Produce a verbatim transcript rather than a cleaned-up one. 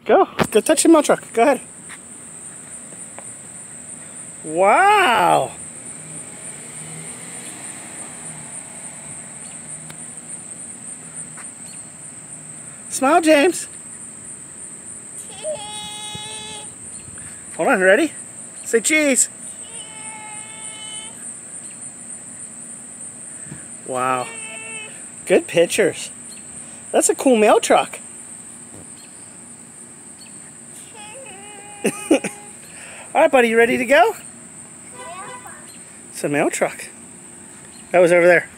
Go. Go touch the mail truck. Go ahead. Wow. Smile, James. Hold on, ready? Say cheese. Wow. Good pictures. That's a cool mail truck. Alright, buddy, you ready to go? It's a mail truck. That was over there.